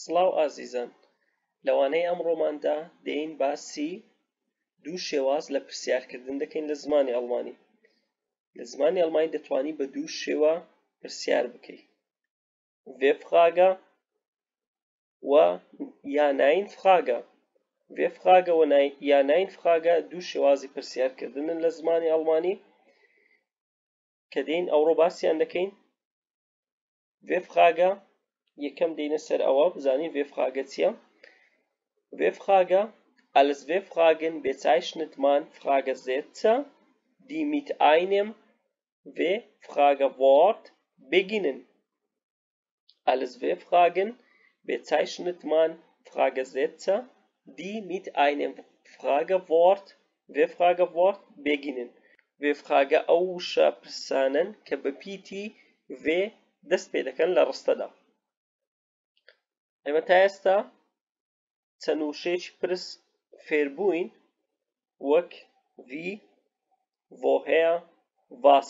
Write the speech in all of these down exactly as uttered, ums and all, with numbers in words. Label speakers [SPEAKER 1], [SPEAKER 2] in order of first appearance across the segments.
[SPEAKER 1] سڵاو ئازیزان، لەوانەیە ئەمڕۆماندا دێین باسی دوو شێواز لە پرسیارکردن دەکەین لە زمانی ئەڵمانی. لە زمانی ئەڵمانی دەتوانی بە دوو شێوە پرسیار بکەی: wer Frage و یا nein Frage. wer Frage و یا nein Frage دوو شێوازی پرسیارکردنن لە زمانی ئەڵمانی کە دێین ئەوڕۆ باسییان دەکەین. wer Frage یەکەم دێینە سەر ئەوە بزانین wer Frage چییە. wer Frage Als wer Fragen bezeichnet man Fragesätze, die mit einem wer Fragewort beginnen. Als wer Fragen bezeichnet man Fragesätze, die mit einem Fragewort wer Fragewort beginnen. wer Frage ئەو شە پرسانن کە بە پیتی wer دەست پێ دەکەن لە ڕستەدا. ئێمە تا ئێستا چەند وشەیەکی پرس فێربووین وەک wie, woher, was.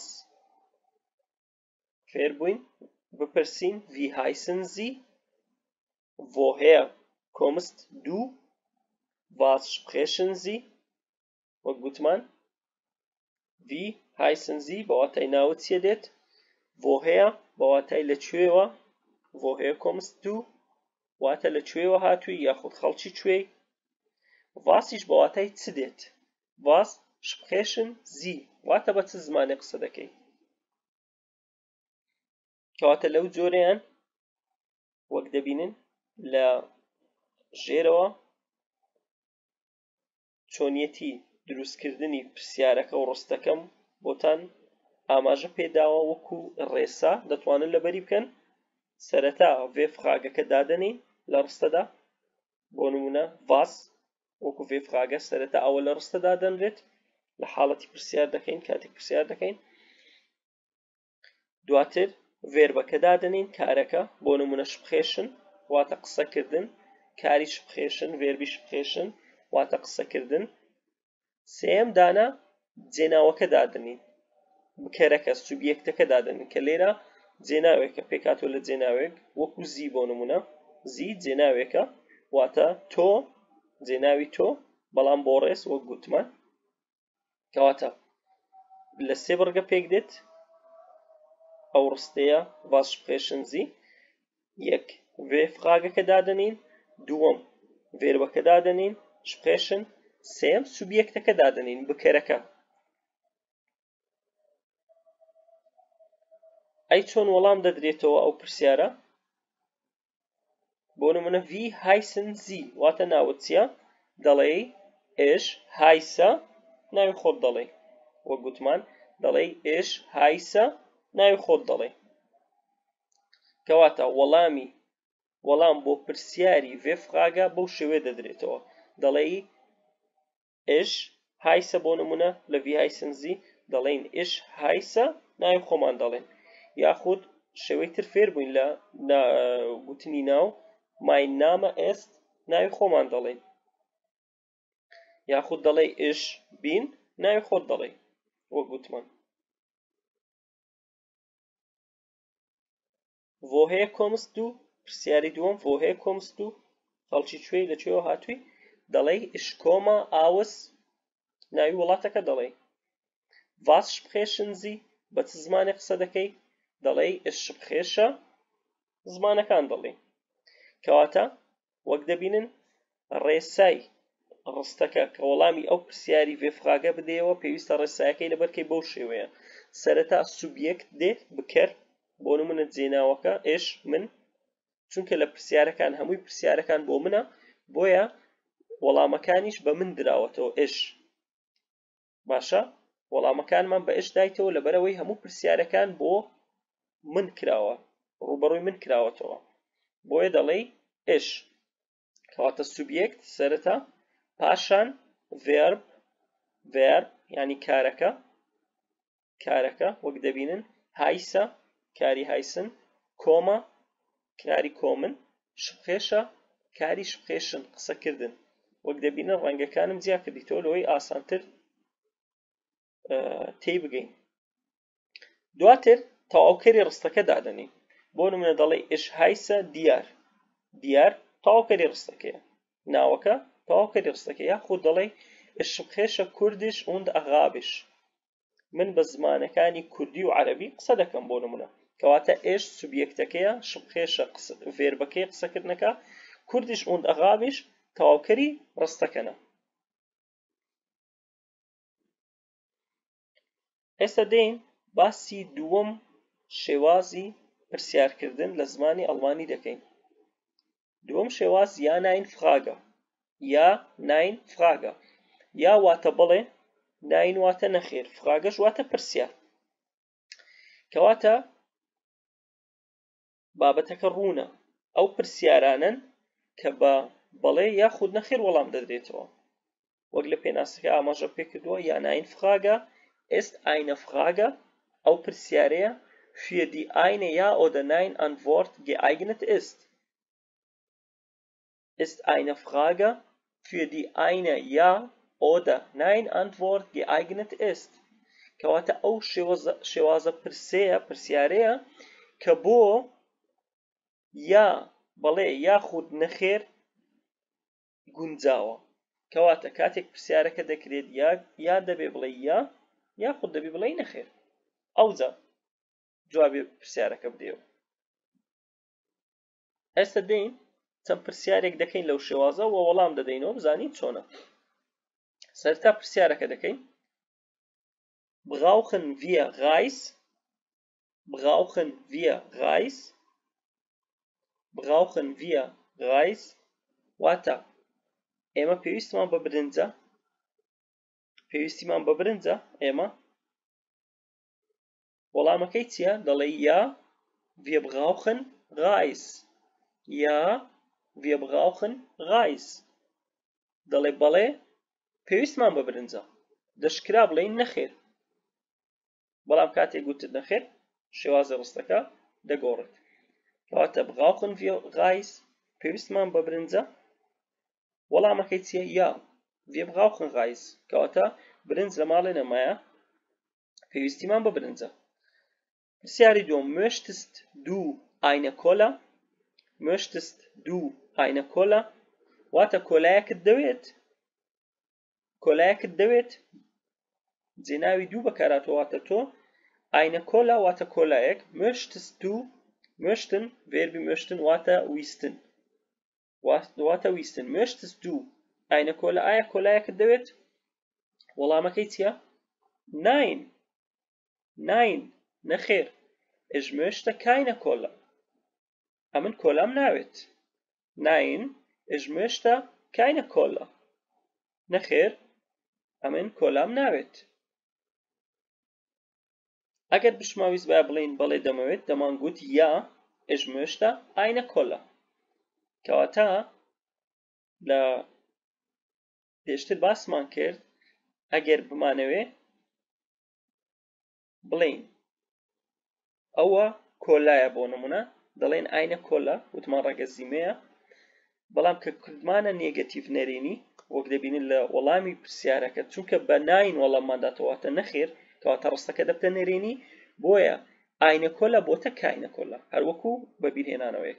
[SPEAKER 1] فێربووین بپرسین wie heißen Sie, woher kommst du, was sprechen Sie. وەک گوتمان wie heißen Sie بەواتای ناوت چیە دێت، woher بەواتای لەکوێوە، woher kommst du واتە لەکوێوە هاتووی یاخود خەڵکی کوێی، واسیش بەواتای چ دێت، was sprechen Sie واتە بە چ زمانێ قسە دەکەی. کەواتە لەو جۆرەیان وەک دەبینن لە ژێرەوە چۆنیەتی دروستکردنی پرسیارەکە و ڕستەکەم بۆتان ئاماژە پێداوە وەکو ڕێسا دەتوانن لەبەری بکەن. سەرەتا wer Frageەکە دادەنین لە ڕستەدا، بۆ نمونە was وەکو wer Frage سەرەتا ئەوە لە ڕستەدا دەنرێت لە حاڵەتی پرسیار دەکەین کاتێک پرسیار دەکەین. دواتر ڤێربەکە دادەنین کارەکە، بۆ نمونە sprechen واتە قسەکردن، کاری sprechen ڤێربی sprechen واتە قسەکردن. سێەم دانە جێناوەکە دادەنین، بکەرەکە سوبیەکتەکە دادەنین کە لێرە جێناوێکە پێکاتۆ لە جێناوێک وەکو زی بۆ نمونە زی جێناوێکە واتە تۆ جێناوی تۆ بەڵام بۆ ڕێز وەک گوتمان. کەواتە لە سێ بڕگە پێک دێت ئەو ڕستەیە was sprechen Sie. یەک wer Frageەکە دادەنین، دووەم ڤێربەکە دادەنین sprechen، سێم سوبیەکتەکە دادەنین بکەرەکە. ئەی چۆن وەڵام دەدرێتەوە ئەو پرسیارە؟ بۆ نمونە wie heißen Sie واتە ناوت چییە؟ دەڵێ ich heiße ناوی خۆت دەڵێ، وەک گوتمان دەڵێ ich heiße ناوی خۆت دەڵێ. کەواتە وەڵامی وەڵام بۆ پرسیاری wer Frage بەو شێوەیە دەدرێتەوە، دەڵێ ich heiße بۆ نمونە لە wie heißen Sie دەڵێن ich heiße ناوی خۆمان دەڵێن، یاخود شێوەی تر فێر بووین لە گوتنی ناو mein Name ist ناوی خۆمان دەڵێن، یاخود دەڵێ ich bin ناوی خۆت دەڵێ وەک گوتمان. woher kommst du پرسیاری دووەم woher kommst du خەڵکی کوێی لەکوێوە هاتووی، دەڵێ ich komme aus ناوی وڵاتەکە دەڵێ. was sprechen Sie بە چ زمانێ قسە دەکەی، دەڵێ ich spreche زمانەکان دەڵێ. کەواتە وەک دەبینن ڕێسای ڕستەکە کە وەڵامی ئەو پرسیاری wer Frage بدەیەوە پێویستە ڕێسایەکەی لەبەرکەی بەو شێوەیە. سەرەتا سوبیەکت دێت بکەر، بۆ نمونە جێناوەکە ich من، چونکە لە پرسیارەکان هەمووی پرسیارەکان بۆ منە بۆیە وەڵامەکانیش بە من دراوەتەوە ich. باشە وەڵامەکانمان بە ich دایتەوە لەبەرەوەی هەموو پرسیارەکان بۆ من کراوە، ڕوبەڕووی من کراوەتەوە بۆیە دەڵێ ich. کەواتە سوبیەکت سەرەتا، پاشان verb verb یعنی کارەکە کارەکە وەک دەبینن heiße کاری heißen، کۆمە کاری کۆمن، spreche کاری sprechen قسەکردن. وەک دەبینن ڕەنگەکانم جیا کردیتەوە لەوەی ئاسانتر تێی بگەین. دواتر تەواوکەری ڕستەکە دادەنین، بۆ نمونە دەڵێ ich heiße Diyar دیار تەواوکەری ڕستەکەیە ناوەکە تەواوکەری ڕستەکەی یاخود دەڵێ شمخێشە کوردیش und ئەغابش من بە زمانەکانی کوردی و عەرەبی قسە دەکەم بۆ نمونە کەواتە ئێش سوبیەکتەکەیە شمخێشە ڤێربەکەی قسەکردنەکە کوردیش und ئەغابش تەواوکەری ڕستەکەنە ئێستا دێین باسی دووەم شێوازی پرسیارکردن لە زمانی ئەڵمانی دەکەین دووەم شێواز یا ناین فراگە یا ناین فراگە یا واتە بڵێ ناین واتە نەخێر فراگەش واتە پرسیار کەواتە بابەتەکە ڕوونە ئەو پرسیارانن کە بە بەڵێ یاخود نەخێر وەڵام دەدرێتەوە وەک لە پێناسەکە ئاماژە پێکردووە یا ناین فراگە ist eine Frage au presiarea für die eine Ja oder Nein Antwort geeignet ist. Ist eine Frage für die eine Ja oder Nein Antwort geeignet ist. كواتا أو شوازة برسيا برسياريا كبو يا بلي ياخد نخير گونجاوە كواتا كاتك برسيارك دكريد يا يا دبي بلي يا یاخود دەبی بڵێ نەخێر ئەوجا جوابی پرسیارەکە بدێەوە ئێستا دێین چەند پرسیارێک دەکەین لەو شێوازە و وەڵام دەدەینەوە بزانین چۆنە سەرتا پرسیارەکە دەکەین brauchen wir Reis brauchen wir Reis brauchen wir Reis واتە ئێمە پێویستمان بە برنجە پێویستیمان بە برنجە ئێمە وەڵامەکەی چییە دەڵێ یا wir brauchen Reis یا wir brauchen Reis دەڵێ بەڵێ پێویستمان بە برنجە دەشکرا بڵێین نەخێر بەڵام کاتێک گوتت نەخێر شێوازە ڕستەکە دەگۆڕێت کەواتە brauchen wir Reis پێویستمان بە برنجە وەڵامەکەی چییە یا wir brauchen Reis كواتا برنج لمالي نمايا پێویستیمان بە برنجە پرسیاری دوم möchtest du eine Cola möchtest du eine Cola واتە کۆلایەکت دەوێت کۆلایەکت دەوێت جێناوی دوو بەکاراتەوە واتە تۆ eine Cola واتە کۆلایەک möchtest du möchten verbi möchten واتە ویستن واتە ویستن möchtest du eine Cola ئایا کۆلایەکت دەوێت وەڵامەکەی چییە nein nein نەخێر ich möchte keine Cola ئەمن کۆلام ناوێت nein ich möchte keine Cola نەخێر ئەمن کۆلام ناوێت ئەگەر بشماویست با بڵین بەڵێ دەمەوێت دەمان گوت یا ich möchte eine Cola کەواتە لە پێشتر باسمان کرد ئەگەر بمانەوێ بڵین ئەوە کۆلایە بۆ نمونە دەڵێن ئاینە کۆلا وتمان ڕەگەزیمەیە بەڵام کە کردمانە نێگەتیڤ نەرێنی وەک دەبینن لە وەڵامی پرسیارەکە چونکە بە ناین وەڵاممانداتەوەتە نەخێر کەواتە ڕستەکە دەبتە نەرێنی بۆیە ئاینە کۆلا بۆتە کاینە کۆلا هەروەکو بەبیرهێنانەوەیەک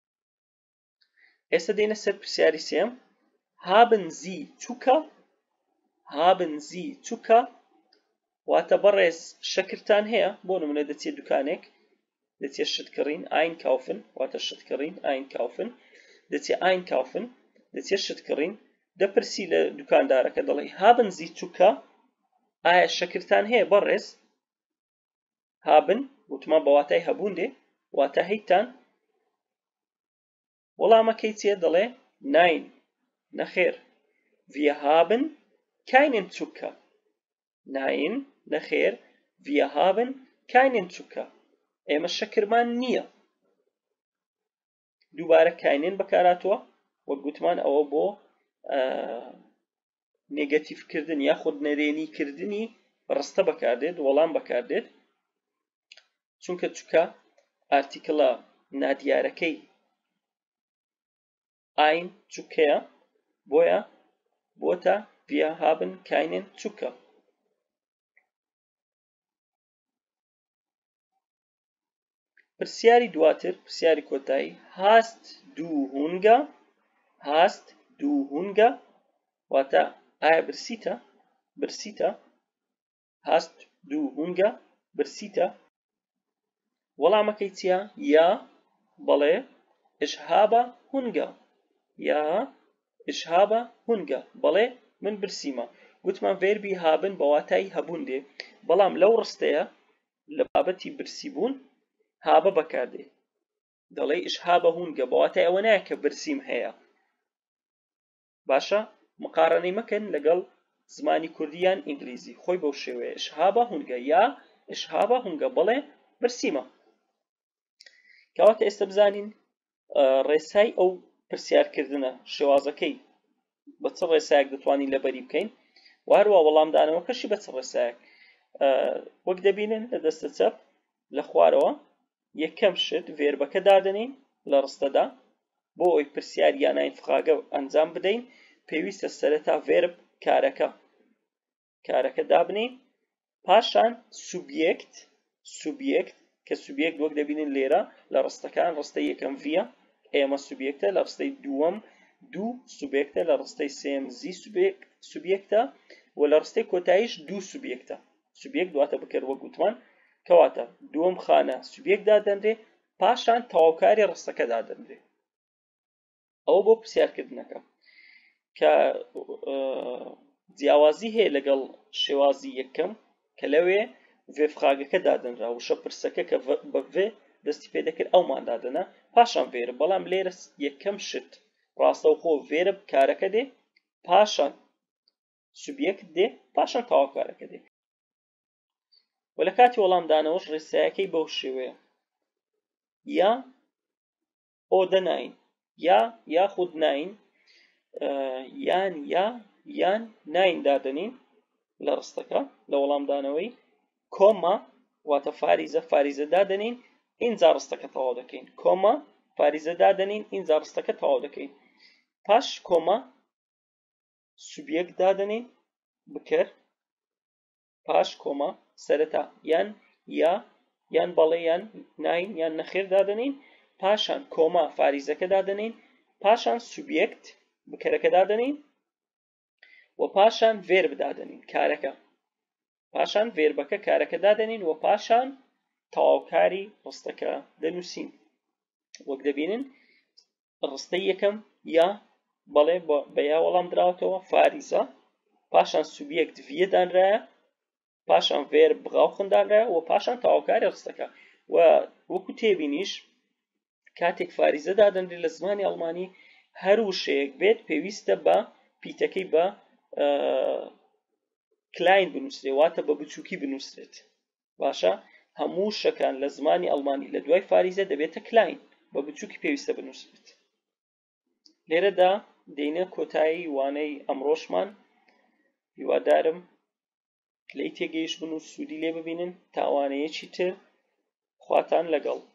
[SPEAKER 1] ئێستا دێنە سەر پرسیاری سێم haben Sie Zucker haben Sie Zucker واتە بەڕێز شەکرتان هەیە بۆ نمونە دەچێت دوکانێک دەچێت شتکڕین einkaufen واتە شتکڕین einkaufen دەچێت einkaufen دەچێت شتکڕین دەپرسی لە دوکاندارەکە دەڵێ haben Sie Zucker ئایا شەکرتان هەیە بەڕێز haben وتمان بە واتای هەبوون دێ واتە هەیتان وەڵامەکەی چیە دەڵێ nein نەخێر wir haben keinen Zucker nein نەخێر wir haben keinen Zucker ئێمە شەکرمان نییە دووبارە keinen بەکاراتوە وەک گوتمان ئەوە بۆ نێگەتیڤکردن یاخود نەرێنیکردنی ڕستە بەکاردێت وەڵام بەکاردێت چونکە چووکە ئارتیکڵە نادیارەکەی ein Zucker بۆیە بۆتە wir haben keinen Zucker پرسیاری دواتر پرسیاری کۆتایی hast du Hunger هاست دوو هونگە واتە ئایا برسیتە برسیتە هاست دوو هونگە برسیتە وەڵامەکەی چییە یا بەڵێ ich habe Hunger یا ich habe Hunger بەڵێ من برسیمە گوتمان ڤێربی هابن بە واتای هەبوون دێ بەڵام لەو ڕستەیە لە بابەتی برسیبوون هابە بەکاردێ دەڵێ ich habe Hunger بە واتای ئەوە نایە کە برسیم هەیە باشە مقارنەی مەکەن لەگەڵ زمانی کوردی یان ئینگلیزی خۆی بەو شێوەیە ich habe Hunger یا ich habe Hunger بەڵێ برسیمە کەواتە ئێستا بزانین ڕێسای ئەو پرسیارکردنە شێوازەکەی بە چ ڕێسایەک دەتوانین لەبەری بکەین واروە وەڵامدانەوەکەشی بە چ ڕێسایەک وەک دەبینن لە دەستە چەپ لە خوارەوە یەکەم شت ڤێربەکە دادەنین لە ڕستەدا بۆ ئەوی پرسیار یان ئاینفغاگە ئەنجام بدەین پێویستە سەرەتا ڤێرب کارەکە کارەکە دابنین پاشان سوبیێکت سوبیێکت کە سوبیێکت وەک دەبینن لێرە لە ڕستەکان ڕستەی یەکەم ڤیە ئێمە سوبیێکتە لە ڕستەی دووەم دوو سوبیێکتە لە ڕستەی سێم زی سوبیێکتە و لە ڕستەی کۆتاییش دوو سوبیێکتە سوبیێک دواتە بکرد وەک گوتمان کەواتە دووەم خانە سوبیێک دادەنرێ پاشان تەواوکاری ڕستەکە دادەنرێ ئەوە بۆ پرسیارکردنەکە کە جیاوازی هەیە لەگەڵ شێوازی یەکەم کە لەوێ ڤێفغاگەکە دادەنرا وشە پرسەکە کە بە ڤێ دەستی پێ دەکرد ئەومان دادەنا پاشان ڤێرب بەڵام لێرە یەکەم شت ڕاستەوخۆ ڤێرب کارەکە دێ پاشان سوبیێکت دێ پاشان تەواوکارەکە دێ و لە کاتی وەڵامدانەوەش ڕێسایەکەی بەو شێوەیە یا ئۆدە ناین یا یاخود ناین یان یا یان ناین دادەنین لە ڕستەکە لە وەڵامدانەوەی کۆما واتە فاریزە فاریزە دادەنین ئینجا ڕستەکە تەواو دەکەین کۆما فاریزە دادەنین ئینجا ڕستەکە تەواو دەکەین پاش کۆما سوبیێک دادەنین بکرد پاش کۆما سەرەتا یان یا یان بەڵێ یان ناین یان نەخێر دادەنین پاشان کۆما فاریزەکە دادەنین پاشان سوبیێکت بکەرەکە دادەنین و پاشان ڤێرب دادەنین کارەکە پاشان ڤێربەکە کارەکە دادەنین و پاشان تەواوکاری ڕستەکە دەنووسین وەک دەبینن ڕستەی یەکەم یا بەڵێ بە یا وەڵام دراوەتەوە فاریزە پاشان سوبیێکت ڤیە دانرایە پاشان ڤێرب بغاو خندانرایە و پاشان تەواوکاری ڕستەکە و وەکو تێبینیش کاتێک فاریزە دادەنرێت لە زمانی ئەڵمانی هەر وشەیەک بێت پێویستە بە پیتەکەی بە کلاین بنووسرێت واتە بە بچووکی بنووسرێت باشە هەموو شەکان لە زمانی ئەڵمانی لە دوای فاریزە دەبێتە کلاین بە بچووکی پێویستە بنووسرێت لێرەدا دێنە کۆتایی وانەی ئەمڕۆشمان هیوادارم لەی تێگەیشتبن و سوودی لێ ببینن تاوانەیەکی تر خواتان لەگەڵ